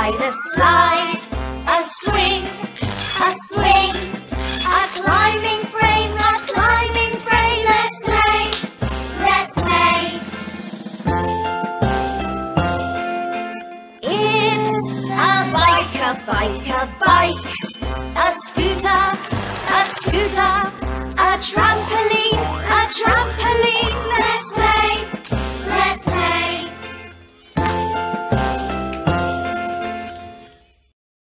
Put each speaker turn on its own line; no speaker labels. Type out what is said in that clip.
slide, a slide, a swing, a swing, a climbing frame, a climbing frame. Let's play, let's play. It's a bike, a bike, a bike.